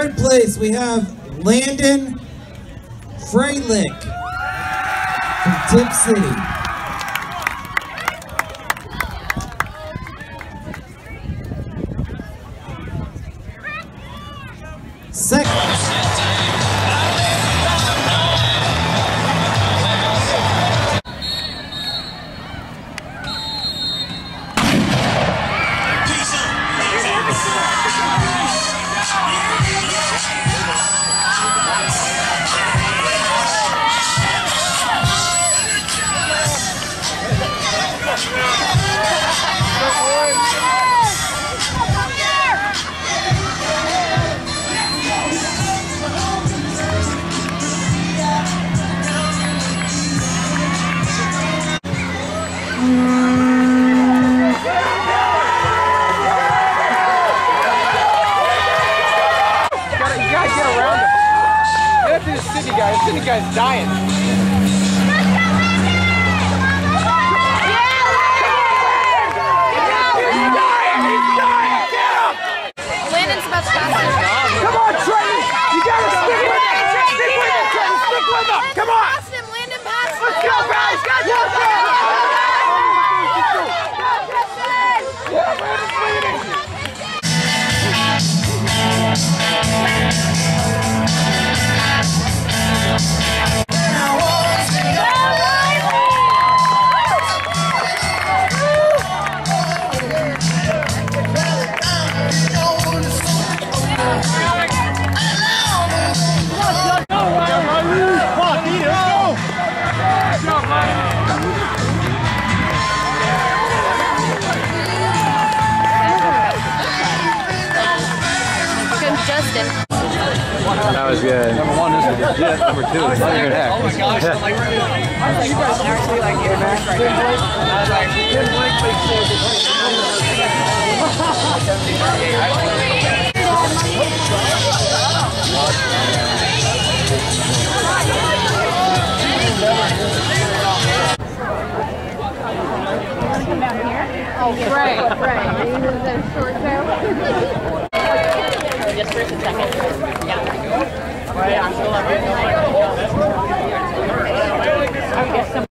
third place, we have Landon Freilich from Tip City. Second. The city guy's dying. Landon's about to pass him. Come on, Trey! You gotta stick with it! Stick with it, Trey! Stick with him! Come on! Landon passed him! Let's go, guys! Let's go! Yeah, Landon's leading! Justin. That was good. Number one, this is legit. Number two, it's not even heck. Oh my gosh, you guys actually like your match right now. I was like, Right. He was a short show. Just for a second. Yeah.